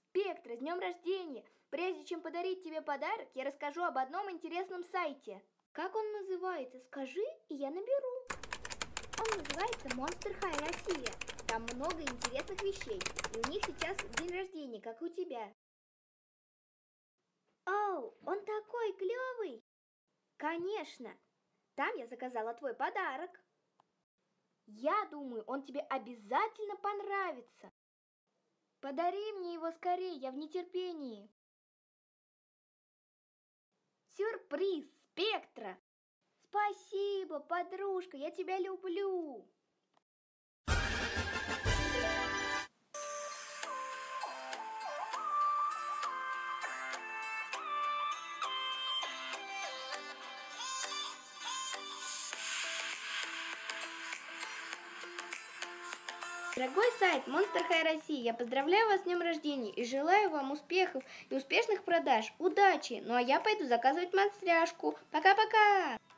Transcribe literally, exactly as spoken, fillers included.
Спектра, с днем рождения! Прежде чем подарить тебе подарок, я расскажу об одном интересном сайте. Как он называется? Скажи, и я наберу. Он называется Monster High Россия. Там много интересных вещей, и у них сейчас день рождения, как и у тебя. Оу, он такой клевый! Конечно! Там я заказала твой подарок. Я думаю, он тебе обязательно понравится. Подари мне его скорее, я в нетерпении. Сюрприз, Спектра! Спасибо, подружка, я тебя люблю. Дорогой сайт Monster High России, я поздравляю вас с днем рождения и желаю вам успехов и успешных продаж. Удачи! Ну а я пойду заказывать монстряшку. Пока-пока!